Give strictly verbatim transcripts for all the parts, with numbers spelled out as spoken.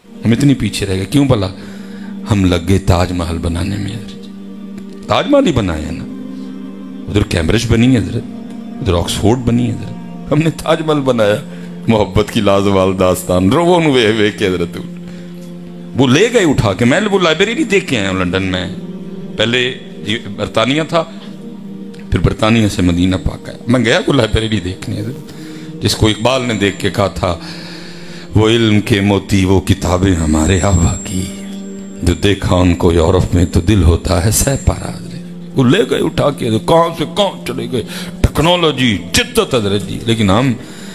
ہم اتنی پیچھے رہ گئے. کیوں بھلا؟ ہم لگ گئے تاج محل بنانے میں. تاج محل ہی بنائے ہیں نا. ادھر کیمبرج بنی ہے حضرت, ادھر آکسفورڈ بنی ہے حضرت, ہم نے تاج محل بنایا. محبت کی لازوال داستان رو وے وے کے حضرت وہ لے گئے اٹھا کے. میں وہ لائبریری نہیں دیکھ کے آیا ہوں لنڈن میں. پہلے برطانیہ تھا, پھر برطانیہ سے مدینہ پاک آیا. میں گیا وہ لائبریری دیکھنے جس کو اقبال نے دیکھ کے کہا تھا وہ علم کے موتی وہ کتابیں ہمارے آبا کی, جو دیکھا ان کو یورپ میں تو دل ہوتا ہے سہ پارا. وہ لے گئے اٹھا کے, کہاں سے کہاں چلے گئے. ٹیکنالوجی جدت حضرت جی. لیکن ہم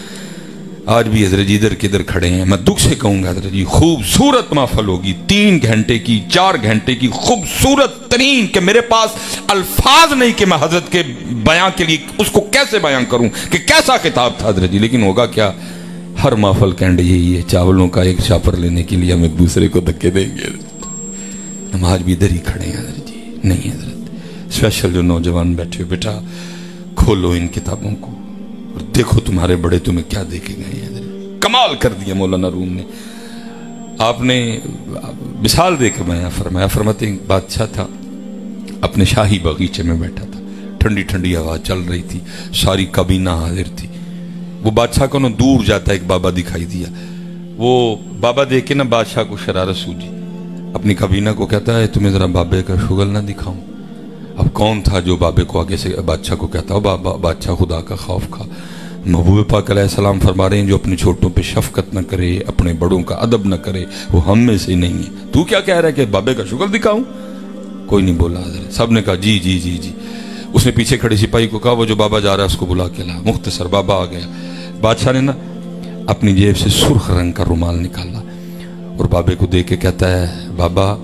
آج بھی حضرت جی ادھر کدھر کھڑے ہیں. میں دکھ سے کہوں گا حضرت جی خوبصورت محفل ہوگی, تین گھنٹے کی چار گھنٹے کی خوبصورت ترین, کہ میرے پاس الفاظ نہیں کہ میں حضرت کے بیان کے لیے اس کو کیسے بیان کروں کہ کیسا خطاب تھا حضرت جی. لیکن ہوگا کیا, ہر محفل کینڈ یہی ہے, چاولوں کا ایک شاپر لینے کے لیے ہم ایک دوسرے کو دھکے دیں گے. ہم آج بھی ادھر ہی کھڑے ہیں حضرت جی. نہیں حضرت اسپیشل جو نوجوان بیٹھے, بیٹا کھولو ان کتابوں کو اور دیکھو تمہارے بڑے تمہیں کیا دیکھے گئے ہیں. کمال کر دیا مولانا روم نے. آپ نے مثال دے کر بیان فرمایا. فرماتے ہیں بادشاہ تھا, اپنے شاہی باغیچے میں بیٹھا تھا, ٹھنڈی ٹھنڈی ہوا چل رہی تھی, ساری کابینہ حاضر تھی. وہ بادشاہ کو نا دور جاتا ایک بابا دکھائی دیا. وہ بابا دیکھ کے نا بادشاہ کو شرارت سوجی, اپنی کابینہ کو کہتا ہے تمہیں ذرا بابے کا شغل نہ دکھاؤں. اب کون تھا جو بابے کو آگے سے بادشاہ کو کہتا ہو بابا, بادشاہ خدا کا خوف کھا. محبوب پاک علیہ السلام فرما رہے ہیں جو اپنے چھوٹوں پہ شفقت نہ کرے, اپنے بڑوں کا ادب نہ کرے, وہ ہم میں سے نہیں ہے. تو کیا کہہ رہا ہے کہ بابے کا شغل دکھاؤں؟ کوئی نہیں بولا حضرت. سب نے کہا جی جی جی جی. اس نے پیچھے کھڑے سپاہی کو کہا وہ جو بابا جا رہا ہے اس کو بلا کے لا. مختصر بابا آ گیا. بادشاہ نے نا اپنی جیب سے سرخ رنگ کا رومال نکالا اور بابے کو دیکھ کے کہتا ہے بابا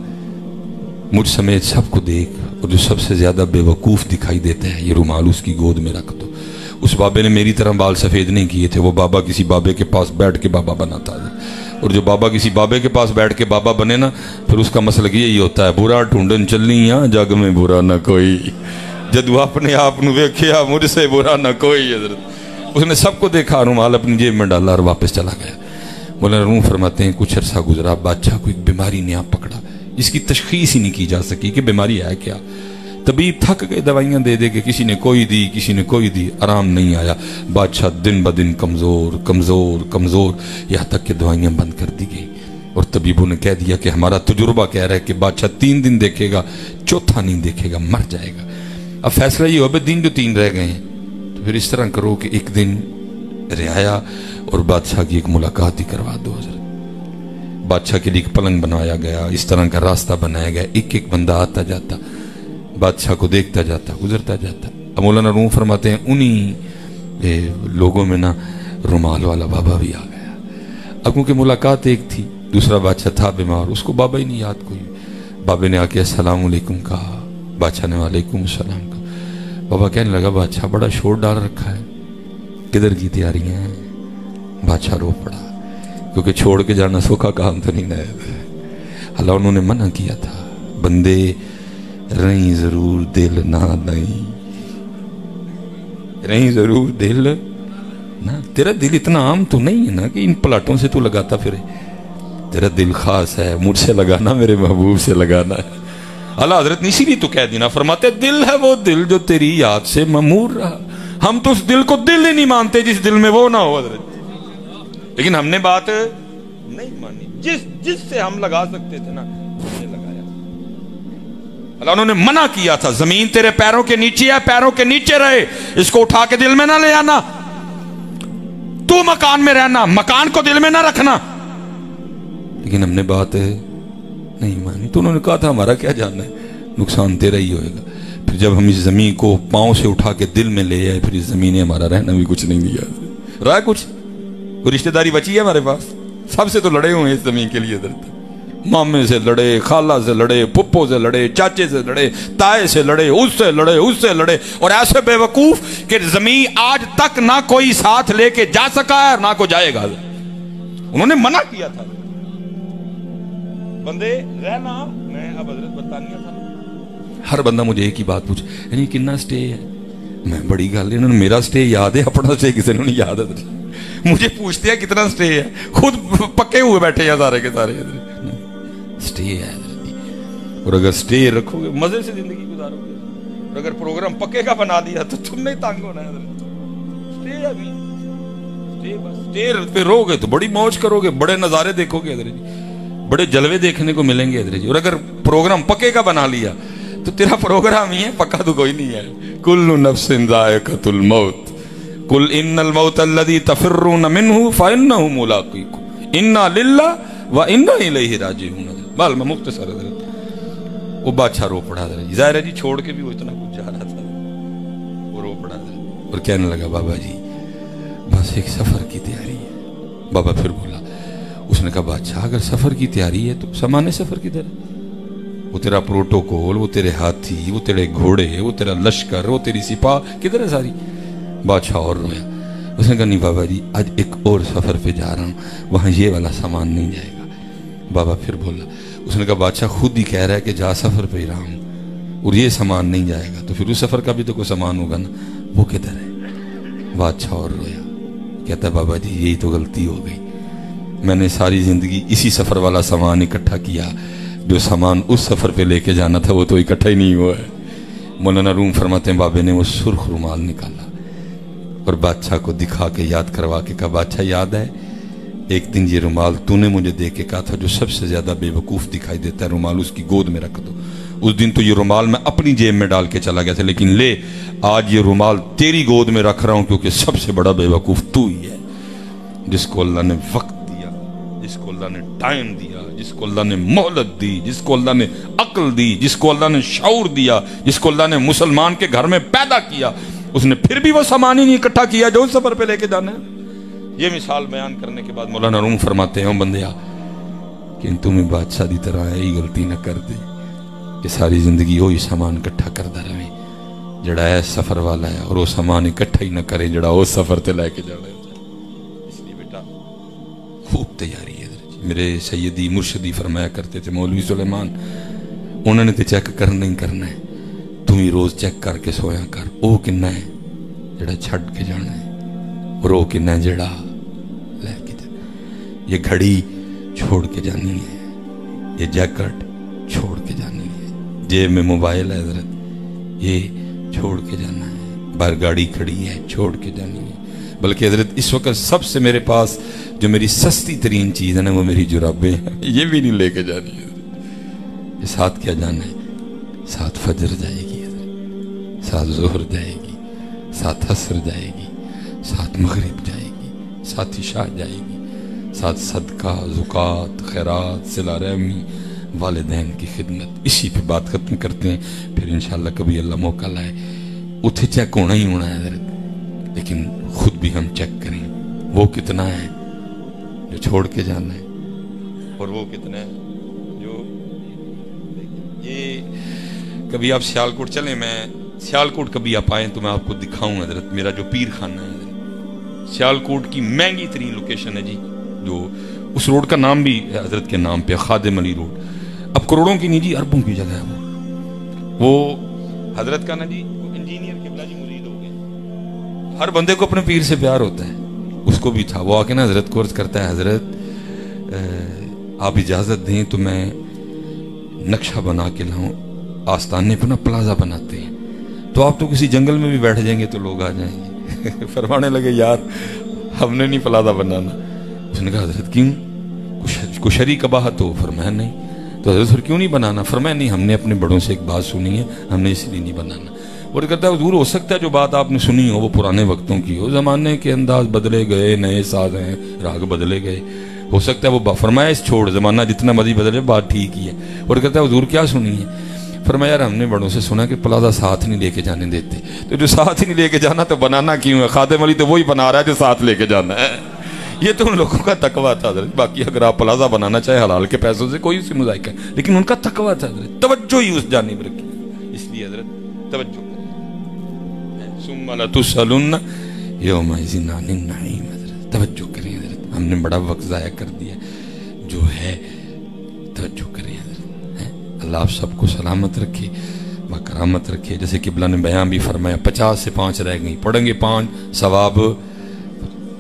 مجھ سمیت سب کو دیکھ, اور جو سب سے زیادہ بے وقوف دکھائی دیتا ہے یہ رومال اس کی گود میں رکھ دو. اس بابے نے میری طرح بال سفید نہیں کیے تھے. وہ بابا کسی بابے کے پاس بیٹھ کے بابا بنا تھا, اور جو بابا کسی بابے کے پاس بیٹھ کے بابا بنے نا پھر اس کا مسلک یہی ہوتا ہے برا ڈھونڈن چلنی یا جگ میں برا نہ کوئی, جدو اپنے آپ نو ویکھیا مجھ سے برا نہ کوئی. حضرت اس نے سب کو دیکھا, رومال اپنی جیب میں ڈالا اور واپس چلا گیا. مولانا روم فرماتے ہیں کچھ عرصہ گزرا, بادشاہ کو ایک بیماری نے آپ پکڑا جس کی تشخیص ہی نہیں کی جا سکی کہ بیماری ہے کیا. طبیب تھک گئے دوائیاں دے دے کے, کسی نے کوئی دی کسی نے کوئی دی, آرام نہیں آیا. بادشاہ دن بدن کمزور کمزور کمزور, یہاں تک کہ دوائیاں بند کر دی گئی. اور طبیبوں نے کہہ دیا کہ ہمارا تجربہ کہہ رہا ہے کہ بادشاہ تین دن دیکھے گا, چوتھا نہیں دیکھے گا, مر جائے گا. اب فیصلہ یہ ہو بھائی دن جو تین رہ گئے ہیں تو پھر اس طرح کرو کہ ایک دن رعایا اور بادشاہ کی ایک ملاقات ہی کروا دو. حضرت بادشاہ کے لیے ایک پلنگ بنایا گیا, اس طرح کا راستہ بنایا گیا, ایک ایک بندہ آتا جاتا بادشاہ کو دیکھتا جاتا گزرتا جاتا. اب مولانا روم فرماتے ہیں انہی لوگوں میں نا رومال والا بابا بھی آ گیا. اب کیونکہ ملاقات ایک تھی, دوسرا بادشاہ تھا بیمار, اس کو بابا ہی نہیں یاد کوئی. بابے نے آ کے السلام علیکم کہا, بادشاہ نے وعلیکم السلام کہا. بابا کہنے لگا بادشاہ بڑا شور ڈال رکھا ہے, کدھر کی تیاریاں ہیں؟ بادشاہ رو پڑا کیونکہ چھوڑ کے جانا سوکھا کام تو نہیں ہے. اللہ انہوں نے منع کیا تھا بندے رہیں ضرور دل نہ نہیں, رہیں ضرور دل نہ. تیرا دل اتنا عام تو نہیں ہے نا کہ ان پلاٹوں سے تو لگاتا پھرے. تیرا دل خاص ہے, مجھ سے لگانا میرے محبوب سے لگانا ہے. اللہ حضرت نے اسی لیے تو کہہ دینا فرماتے دل ہے وہ دل جو تیری یاد سے ممور رہا. ہم تو اس دل کو دل ہی نہیں مانتے جس دل میں وہ نہ ہو حضرت. لیکن ہم نے بات نہیں مانی, جس جس سے ہم لگا سکتے تھے نا لگایا. اللہ انہوں نے منع کیا تھا زمین تیرے پیروں کے نیچے ہے, پیروں کے نیچے رہے, اس کو اٹھا کے دل میں نہ لے آنا. تو مکان میں رہنا, مکان کو دل میں نہ رکھنا. لیکن ہم نے بات نہیں مانی تو انہوں نے کہا تھا ہمارا کیا جاننا ہے, نقصان تیرا ہی ہوئے گا. پھر جب ہم اس زمین کو پاؤں سے اٹھا کے دل میں لے آئے, پھر اس زمین نے ہمارا رہنا بھی کچھ نہیں دیا. رہا کچھ کوئی رشتہ داری بچی ہے ہمارے پاس؟ سب سے تو لڑے ہوئے اس زمین کے لیے. حضرت مامے سے لڑے, خالہ سے لڑے, پپو سے لڑے, چاچے سے لڑے, تائے سے لڑے, اس سے لڑے, اس سے لڑے, اور ایسے بے وقوف کہ زمین آج تک نہ کوئی ساتھ لے کے جا سکا ہے نہ کوئی جائے گا. انہوں نے منع کیا تھا بندے رہنا. میں اب حضرت برطانیہ تھا, ہر بندہ مجھے ایک ہی بات پوچھ یعنی کتنا سٹے ہے. میں بڑی گل, انہوں نے میرا سٹے یاد ہے, اپنا سٹے کسی نے نہیں یاد ہے. مجھے پوچھتے ہیں کتنا سٹے ہے، خود پکے ہوئے بیٹھے ہیں سارے کے سارے. سٹے ہے اور اگر سٹے رکھو گے مزے سے زندگی گزارو گے، اور اگر پروگرام پکے کا بنا دیا تو تم نہیں تنگ ہونا ہے. سٹے ہے بھی سٹے بس سٹے پہ رہو گے تو بڑی موج کرو گے، بڑے نظارے دیکھو گے ادھر جی، بڑے جلوے دیکھنے کو ملیں گے ادھر جی. اور اگر پروگرام پکے کا بنا لیا تو تیرا پروگرام ہی ہے، پکا تو کوئی نہیں ہے. کل نفس ذائقۃ الموت قل ان الموت الذی تفرون منہ فانہ ملاقیکم انا للہ وانا الیہ راجعون. بال میں مختصر حضرت وہ بادشاہ رو پڑا حضرت. ظاہر ہے جی چھوڑ کے بھی وہ اتنا کچھ جا رہا تھا، وہ رو پڑا حضرت اور کہنے لگا بابا جی بس ایک سفر کی تیاری ہے. بابا پھر بولا، اس نے کہا بادشاہ اگر سفر کی تیاری ہے تو سامان سفر کی طرح، وہ تیرا پروٹوکول، وہ تیرے ہاتھی، وہ تیرے گھوڑے، وہ تیرا لشکر، وہ تیری سپاہ کدھر ہے ساری. بادشاہ اور رویا. اس نے کہا نہیں بابا جی آج ایک اور سفر پہ جا رہا ہوں، وہاں یہ والا سامان نہیں جائے گا. بابا پھر بولا، اس نے کہا بادشاہ خود ہی کہہ رہا ہے کہ جا سفر پہ ہی رہا ہوں اور یہ سامان نہیں جائے گا تو پھر اس سفر کا بھی تو کوئی سامان ہوگا نا، وہ کدھر ہے. بادشاہ اور رویا. کہتا بابا جی یہی تو غلطی ہو گئی، میں نے ساری زندگی اسی سفر والا سامان اکٹھا کیا، جو سامان اس سفر پہ لے کے جانا تھا وہ تو اکٹھا ہی نہیں ہوا ہے. مولانا روم فرماتے ہیں بابے نے وہ سرخ رومال نکالا اور بادشاہ کو دکھا کے یاد کروا کے کہا بادشاہ یاد ہے ایک دن یہ رومال تو نے مجھے دے کے کہا تھا جو سب سے زیادہ بے وقوف دکھائی دیتا ہے رومال اس کی گود میں رکھ دو. اس دن تو یہ رومال میں اپنی جیب میں ڈال کے چلا گیا تھا، لیکن لے آج یہ رومال تیری گود میں رکھ رہا ہوں کیونکہ سب سے بڑا بے وقوف تو ہی ہے. جس کو اللہ نے وقت دیا، جس کو اللہ نے ٹائم دیا، جس کو اللہ نے مہلت دی، جس کو اللہ نے عقل دی، جس کو اللہ نے شعور دیا، جس کو اللہ نے مسلمان کے گھر میں پیدا کیا، اس نے پھر بھی وہ سامان ہی نہیں اکٹھا کیا جو اس سفر پہ لے کے جانا ہے. یہ مثال بیان کرنے کے بعد مولانا روم فرماتے ہیں بندیا کہ تمہیں بادشاہ دی طرح یہی غلطی نہ کر دے کہ ساری زندگی وہی سامان اکٹھا کرتا رہے جڑا ہے سفر والا ہے، اور وہ سامان اکٹھا ہی نہ کرے جڑا وہ سفر تے لے کے جانا ہے. اس لیے بیٹا خوب تیاری ہے. میرے سیدی مرشدی فرمایا کرتے تھے مولوی سلیمان، انہوں نے تو چیک کرنا ہی کرنا ہے، تم ہی روز چیک کر کے سویا کر وہ کنا ہے جڑا چھڑ کے جانا ہے اور وہ کنا ہے جڑا لے کے جانا. یہ گھڑی چھوڑ کے جانی ہے، یہ جیکٹ چھوڑ کے جانی ہے، جیب میں موبائل ہے حضرت یہ چھوڑ کے جانا ہے، باہر گاڑی کھڑی ہے چھوڑ کے جانی ہے. بلکہ حضرت اس وقت سب سے میرے پاس جو میری سستی ترین چیز ہے نا وہ میری جرابیں ہیں، یہ بھی نہیں لے کے جانی ہے. یہ ساتھ کیا جانا ہے؟ ساتھ فجر جائے گی حضرت، ساتھ ظہر جائے گی، ساتھ عصر جائے گی، ساتھ مغرب جائے گی، ساتھ عشاء جائے گی، ساتھ صدقہ، زکوٰۃ، خیرات، صلہ رحمی، والدین کی خدمت. اسی پہ بات ختم کرتے ہیں، پھر انشاءاللہ کبھی اللہ موقع لائے اتھے چیک ہونا ہی ہونا ہے حضرت، لیکن خود بھی ہم چیک کریں وہ کتنا ہے جو چھوڑ کے جانا ہے اور وہ کتنا ہے جو. یہ کبھی آپ سیالکوٹ چلیں، میں سیالکوٹ کبھی آپ آئیں تو میں آپ کو دکھاؤں حضرت میرا جو پیر خانہ ہے حضرت. سیالکوٹ کی مہنگی ترین لوکیشن ہے جی، جو اس روڈ کا نام بھی حضرت کے نام پہ خادم علی روڈ. اب کروڑوں کی نہیں جی اربوں کی جگہ ہے وہ وہ حضرت کا نا جی انجینئر قبلہ جی مرید ہو گئے. ہر بندے کو اپنے پیر سے پیار ہوتا ہے، اس کو بھی تھا. وہ آ کے نا حضرت کو عرض کرتا ہے حضرت آپ اجازت دیں تو میں نقشہ بنا کے لاؤں، آستانے پہ نا پلازا بناتے ہیں تو آپ تو کسی جنگل میں بھی بیٹھ جائیں گے تو لوگ آ جائیں گے. فرمانے لگے یار ہم نے نہیں پلازا بنانا. اس نے کہا حضرت کیوں؟ کشری کباہت ہو؟ فرمایا نہیں. تو حضرت پھر کیوں نہیں بنانا؟ فرمایا نہیں ہم نے اپنے بڑوں سے ایک بات سنی ہے، ہم نے اس لیے نہیں بنانا. وہ کہتا ہے حضور ہو سکتا ہے جو بات آپ نے سنی ہو وہ پرانے وقتوں کی ہو، زمانے کے انداز بدلے گئے، نئے ساز ہیں، راگ بدلے گئے، ہو سکتا ہے وہ فرمایا اس چھوڑ زمانہ جتنا مرضی بدلے بات ٹھیک ہی ہے. اور کہتا ہے حضور کیا سنی ہے؟ فرمایا یار ہم نے بڑوں سے سنا کہ پلازا ساتھ نہیں لے کے جانے دیتے، تو جو ساتھ ہی نہیں لے کے جانا تو بنانا کیوں ہے؟ خادم علی تو وہی بنا رہا ہے جو ساتھ لے کے جانا ہے. یہ تو ان لوگوں کا تقویٰ تھا حضرت. باقی اگر آپ پلازا بنانا چاہے حلال کے پیسوں سے کوئی اس سے مذائقہ ہے، لیکن ان کا تقویٰ تھا حضرت، توجہ ہی اس جانب رکھی. اس لیے حضرت توجہ کریں، ثم لتسألن یومئذ عن النعیم. حضرت توجہ کریں حضرت، ہم نے بڑا وقت ضائع کر دیا جو ہے، توجہ کریں حضرت. اللہ آپ سب کو سلامت رکھے، بکرامت رکھے. جیسے قبلہ نے بیان بھی فرمایا پچاس سے پانچ رہ گئی، پڑھیں گے پانچ ثواب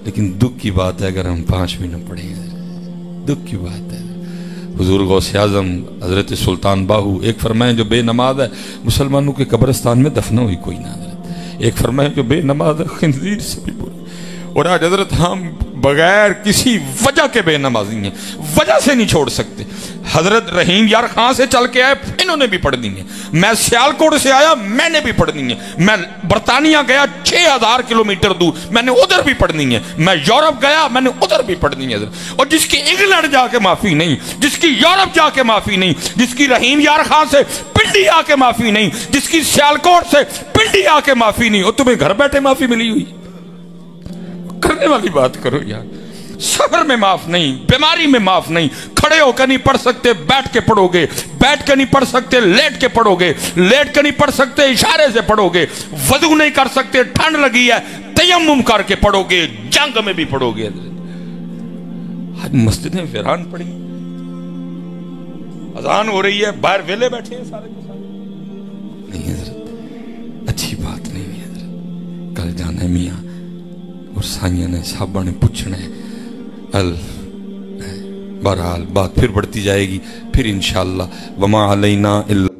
لیکن دکھ کی بات ہے اگر ہم پانچ بھی نہ پڑھیں گے، دکھ کی بات ہے۔ حضور غوث اعظم حضرت سلطان باہو ایک فرمائیں جو بے نماز ہے مسلمانوں کے قبرستان میں دفن ہوئی کوئی نہ حضرت، ایک فرمائیں جو بے نماز ہے خنزیر سے بھی برا۔ اور آج حضرت ہم بغیر کسی وجہ کے بے نمازی ہیں، وجہ سے نہیں چھوڑ سکتے۔ حضرت رحیم یار خان سے چل کے آئے انہوں نے بھی پڑھنی ہے، میں سیالکوٹ سے آیا میں نے بھی پڑھنی ہے، میں برطانیہ گیا چھ ہزار کلومیٹر دور میں نے ادھر بھی پڑھنی ہے، میں یورپ گیا میں نے ادھر بھی پڑھنی ہے۔ اور جس کی انگلینڈ جا کے معافی نہیں، جس کی یورپ جا کے معافی نہیں، جس کی رحیم یار خان سے پنڈی آ کے معافی نہیں، جس کی سیالکوٹ سے پنڈی آ کے معافی نہیں، اور تمہیں گھر بیٹھے معافی ملی ہوئی، کرنے والی بات کرو یار۔ سفر میں معاف نہیں، بیماری میں معاف نہیں، کھڑے ہو کے نہیں پڑھ سکتے بیٹھ کے پڑھو گے، بیٹھ کے نہیں پڑھ سکتے لیٹ کے پڑھو گے، لیٹ کے نہیں پڑھ سکتے اشارے سے پڑھو گے، وضو نہیں کر سکتے ٹھنڈ لگی ہے تیمم کر کے پڑھو گے، جنگ میں بھی پڑھو گے۔ آج مسجدیں ویران پڑی، اذان ہو رہی ہے باہر ویلے بیٹھے ہیں سارے کے سارے۔ نہیں حضرت اچھی بات نہیں ہے حضرت، کل جانا ہے میاں اور سائیاں نے صحابہ نے پوچھنا ہے۔ ال بہرحال بات پھر بڑھتی جائے گی، پھر انشاءاللہ وما علینا الا